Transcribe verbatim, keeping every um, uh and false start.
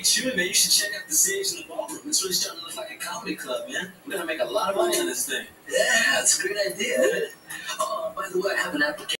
too, man. You should check out the stage in the ballroom. It's really starting to look like a comedy club, man. We're gonna make a lot of money on this thing. Yeah, it's a great idea. Uh, by the way, I have an application.